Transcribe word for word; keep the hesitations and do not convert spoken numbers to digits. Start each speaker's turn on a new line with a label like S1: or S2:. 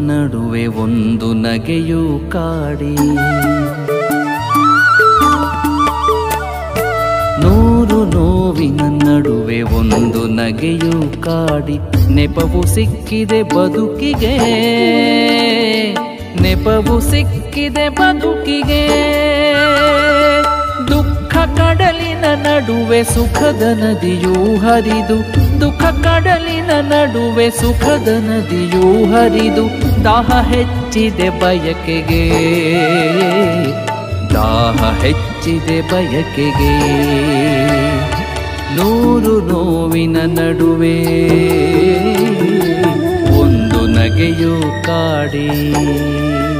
S1: ನಡುವೆ ಒಂದು ನಗೆಯು ಕಾಡಿ, ನೂರು ನೋವಿನ ನಡುವೆ ಒಂದು ನಗೆಯು ಕಾಡಿ, ನೆಪವು ಸಿಕ್ಕಿದೆ ಬದುಕಿಗೆ, ನೆಪವು ಸಿಕ್ಕಿದೆ ಬದುಕಿಗೆ. ದುಃಖ ಕಡಲಿನ ನಡುವೆ ಸುಖದ ನದಿಯೂ ಹರಿದು, ದುಃಖ ಕಡಲಿನ ನಡುವೆ ಸುಖದ ನದಿಯೂ ಹರಿದು, ದಾಹ ಹೆಚ್ಚಿದೆ ಬಯಕೆಗೆ, ದಾಹ ಹೆಚ್ಚಿದೆ ಬಯಕೆಗೆ. ನೂರು ನೋವಿನ ನಡುವೆ ಒಂದು ನಗೆಯು ಕಾಡಿ.